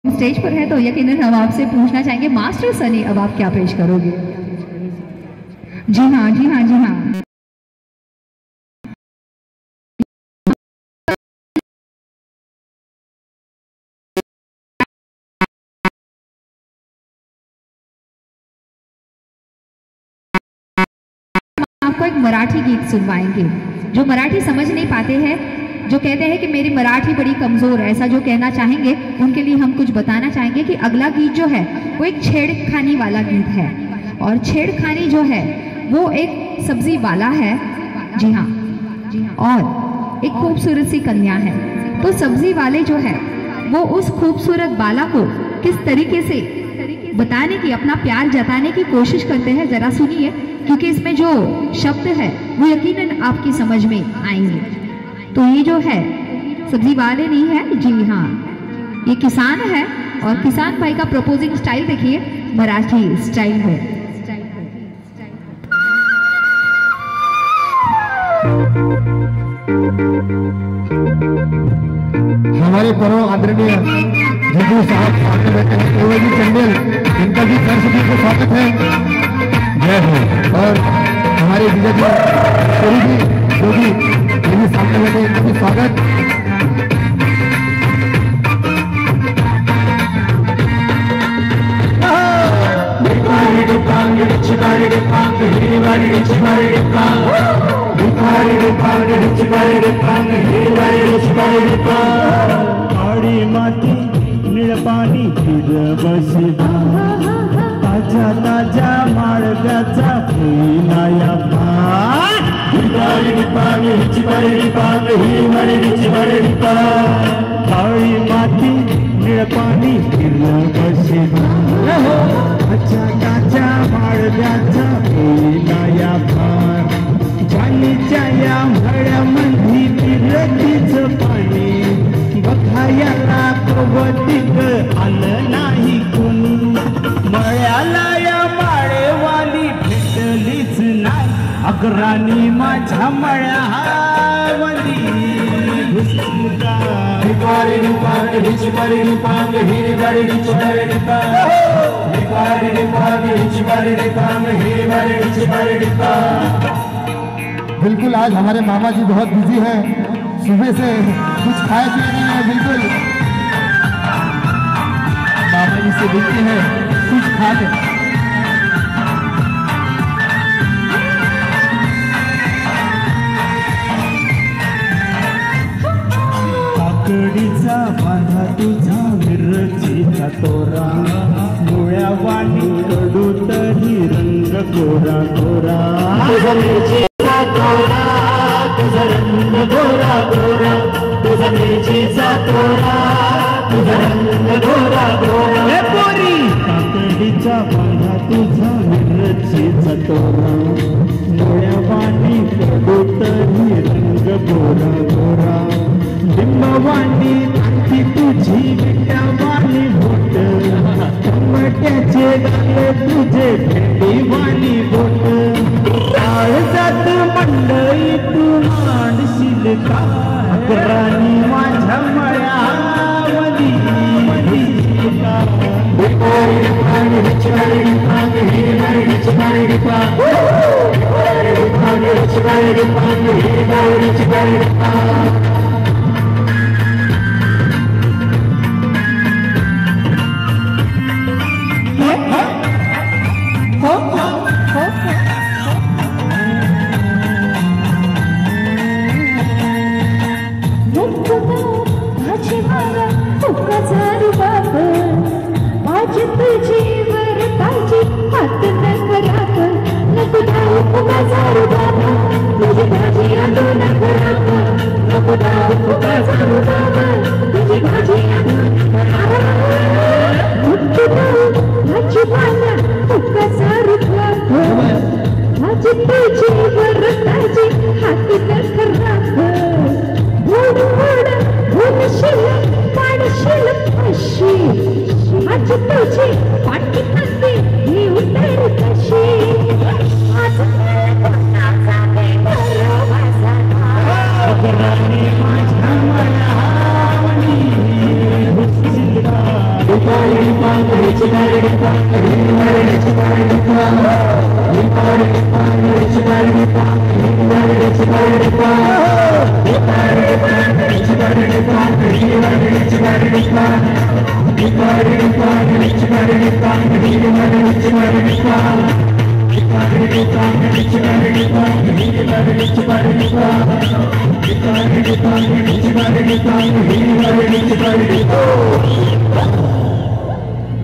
Stage पर है तो यकीनन हम आपसे पूछना चाहेंगे मास्टर सनी, अब आप क्या पेश करोगे? जी हाँ जी हाँ जी हाँ। आपको एक मराठी गीत सुनवाएंगे। जो मराठी समझ नहीं पाते हैं, जो कहते हैं कि मेरी मराठी बड़ी कमजोर है, ऐसा जो कहना चाहेंगे, उनके लिए हम कुछ बताना चाहेंगे कि अगला गीत जो है वो एक छेड़खानी वाला गीत है। और छेड़खानी जो है वो एक सब्जी वाला है, जी हाँ, और एक खूबसूरत सी कन्या है। तो सब्जी वाले जो है वो उस खूबसूरत बाला को किस तरीके से बताने की, अपना प्यार जताने की कोशिश करते हैं, जरा सुनिए, क्योंकि इसमें जो शब्द है वो यकीनन आपकी समझ में आएंगे। तो ये जो है सब्जी वाले नहीं है, जी हाँ, ये किसान है। और किसान भाई का प्रपोजिंग स्टाइल देखिए, मराठी स्टाइल है। हमारे परम आदरणीय जदू साहब सामने बैठे हैं, केवल जी चंदेल, इनका भी दर्शकों को स्वागत है, जय हो। और हमारे विजय जी जो भी ये भी सामने बैठे, इनका भी स्वागत। काळी माती निळ पाणी बसला, ताजा ताजा माळव्याचा फुलाया काळी माती निळ पाणी बसला, ताजा ताजा माळव्याचा फुलाया जानीच्या या मळ्यामध्ये फिरतीच पाणी बघायला कवटिक आलं नाही कोणी, मळ्याला या माळेवाली भेटलीच नाही, अग्राणी माझ्या मळ्यावली घुसका बिल्कुल आज हमारे मामा जी बहुत बिजी हैं, सुबह से कुछ खाए पिए नहीं है। बिल्कुल मामा जी से देखते हैं कुछ खा के। काकडीचा बांधा तुझा मिरचीचा तोरा, मुळ्या वाणी कडू तरी रंग गोरा गोरा, तुझा मिरचीचा तोरा, तुझा रंग गोरा गोरा, तुझा मिरचीचा तोरा, तुझा रंग गोरा गोरा। हे पोरी काकडीचा बांधा तुझा मिरचीचा तोरा, मुळ्या वाणी कडू तरी रंग गोरा गोरा, लिंबवाणी आणखी तुझी विट्यावाणी बोट, टमाट्याचे गाले तुझे भेंडीवाणी बोट, काळजात मंडई तू मांडशील का, अग्राणी माझ्या मळ्यावली नको Oh!